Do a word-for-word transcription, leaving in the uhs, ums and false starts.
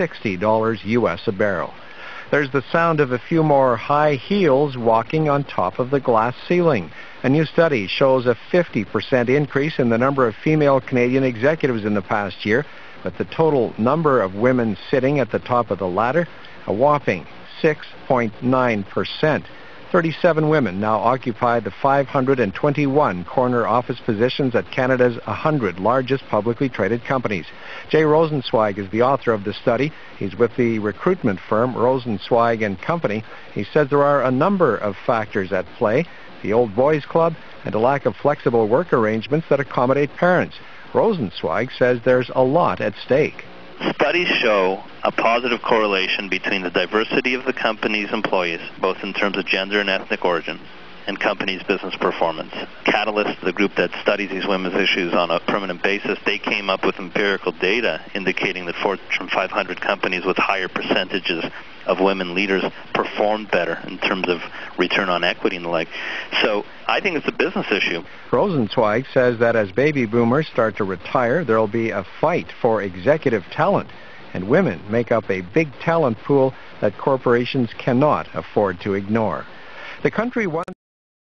sixty dollars U S a barrel. There's the sound of a few more high heels walking on top of the glass ceiling. A new study shows a fifty percent increase in the number of female Canadian executives in the past year, but the total number of women sitting at the top of the ladder, a whopping six point nine percent. thirty-seven women now occupy the five hundred twenty-one corner office positions at Canada's one hundred largest publicly traded companies. Jay Rosenzweig is the author of the study. He's with the recruitment firm Rosenzweig and Company. He says there are a number of factors at play: the old boys club and a lack of flexible work arrangements that accommodate parents. Rosenzweig says there's a lot at stake. Studies show a positive correlation between the diversity of the company's employees, both in terms of gender and ethnic origin, and companies' business performance. Catalyst, the group that studies these women's issues on a permanent basis, they came up with empirical data indicating that Fortune five hundred companies with higher percentages of women leaders performed better in terms of return on equity and the like. So I think it's a business issue. Rosenzweig says that as baby boomers start to retire, there will be a fight for executive talent, and women make up a big talent pool that corporations cannot afford to ignore. The country won